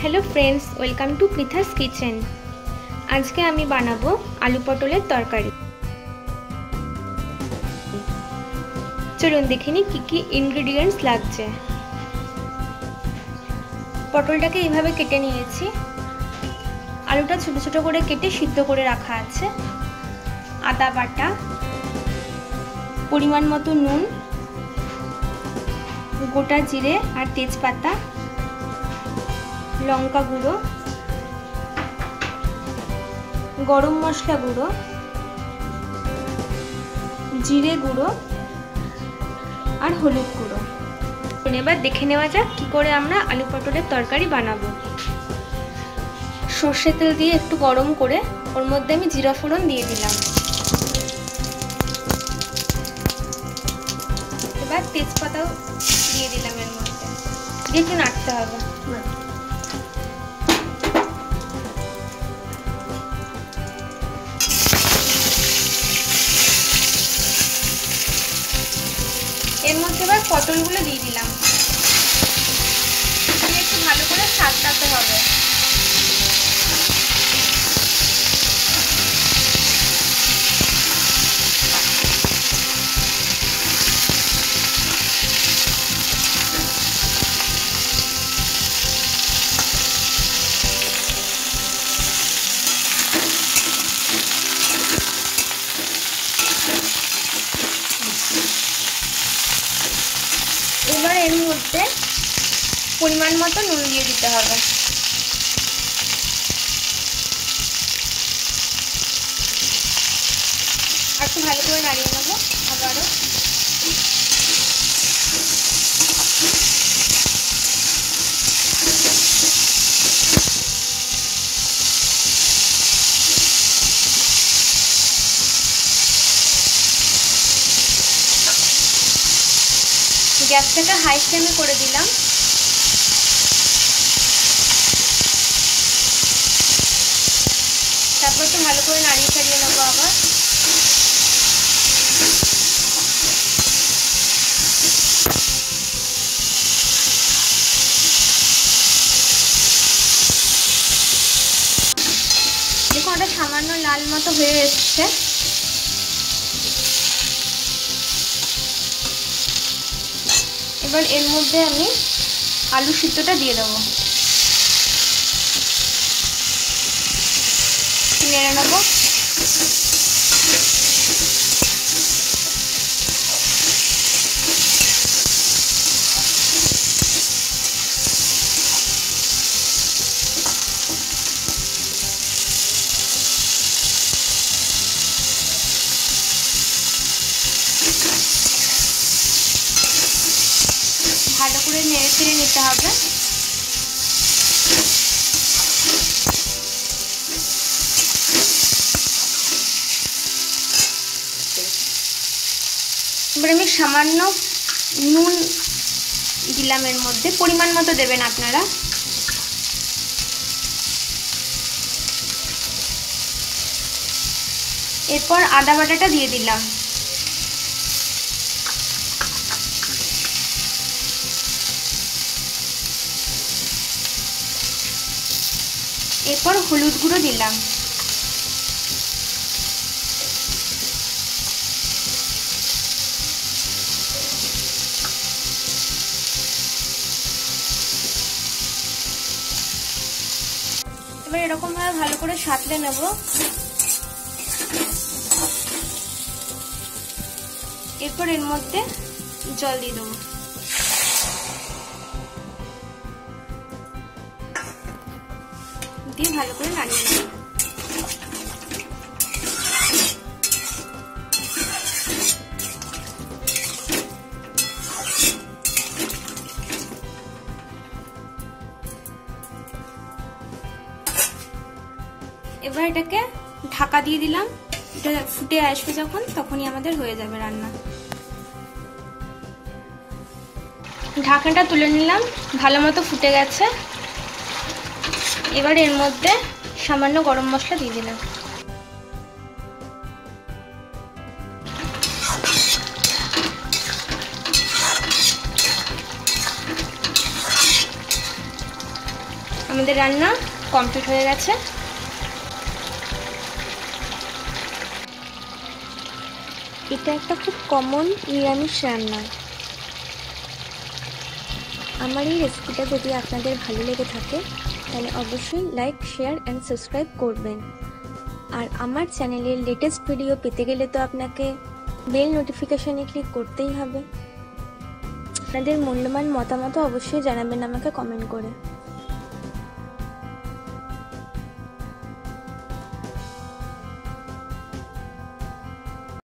Hello friends, welcome to Pritha's kitchen. आज के आमी बानाबो आलू पटलेर तरकारी। चलुन देखे नी की इनग्रेडिएंट्स लागছে। पटलटाके এইভাবে কেটে নিয়েছি। आलूटा ছোট ছোট করে কেটে সিদ্ধ করে রাখা আছে। আদা বাটা, পরিমাণ মতো নুন, গোটা জিরে আর তেজপাতা, लंका गुड़ो, गरम मशला गुड़ो, जिरे गुड़ो और हलुद गुड़ो। एबार देखे नेওয়া যাক কি করে আমরা आलू पटलेर तरकारी बानाबो। সরষে তেল দিয়ে একটু গরম করে ওর মধ্যে আমি জিরা ফোড়ন দিয়ে দিলাম। এবার তেজপাতাও দিয়ে দিলাম এর মধ্যে। দিয়ে একটু নাড়তে হবে। এর মধ্যে এবার পটলগুলো দিয়ে দিলাম। একটু ভালো করে সাঁতলাতে হবে। এবার এর মধ্যে পরিমাণ মতো নুন দিয়ে দিতে হবে। আর একটু ভালো করে নাড়িয়ে নেব আবারও। গ্যাসটাকে হাই ফ্লেমে করে দিলাম। তারপর তো ভালো করে নাড়িয়ে চাড়িয়ে নেবো আবার। দেখো ওটা সামান্য লাল মতো হয়ে এসছে। এবার এর মধ্যে আমি আলু সিদ্ধটা দিয়ে দেবো। নেড়ে নেবো। ভালো করে নেড়ে চেড়ে নিতে হবে। এবার আমি সামান্য নুন দিলাম এর মধ্যে, পরিমাণ মতো দেবেন আপনারা। এরপর আদা বাটাটা দিয়ে দিলাম। এরপর হলুদ গুঁড়ো দিলাম। এবার এরকম ভাবে ভালো করে সাঁতলে নেব। এরপর এর মধ্যে জল দিয়ে দেবো। দিয়ে ভালো করে নাড়িয়ে নেব। এবার এটাকে ঢাকা দিয়ে দিলাম। এটা ফুটে আসবে যখন, তখনই আমাদের হয়ে যাবে রান্না। ঢাকনাটা তুলে নিলাম, ভালো মতো ফুটে গেছে। এবার এর মধ্যে সামান্য গরম মশলা দিয়ে দিলাম। আমাদের রান্না কমপ্লিট হয়ে গেছে। এটা একটা খুব কমন নিরামিষ রান্না। আমার এই রেসিপিটা যদি আপনাদের ভালো লেগে থাকে তাহলে অবশ্যই লাইক, শেয়ার অ্যান্ড সাবস্ক্রাইব করবেন। আর আমার চ্যানেলের লেটেস্ট ভিডিও পেতে গেলে তো আপনাকে বেল নোটিফিকেশনে ক্লিক করতেই হবে। আপনাদের মূল্যবান মতামত অবশ্যই জানাবেন আমাকে কমেন্ট করে।